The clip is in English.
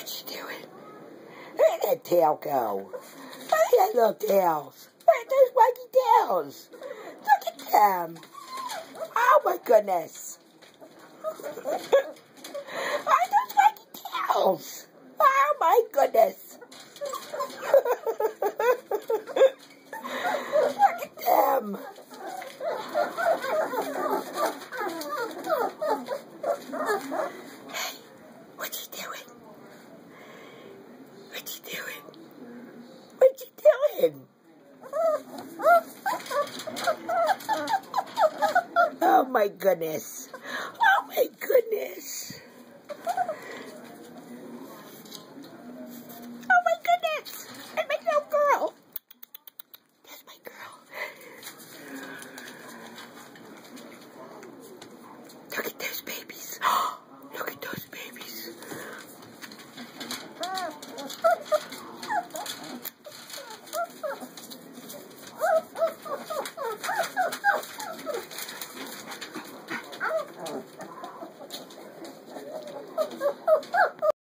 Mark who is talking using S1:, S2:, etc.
S1: What you doing? Where'd that tail go? Where are that little tails? Where are those waggy tails? Look at them. Oh my goodness. Are those waggy tails? Oh my goodness. Look at them. Hey, what you doing? What you doing? What you doing? Oh my goodness.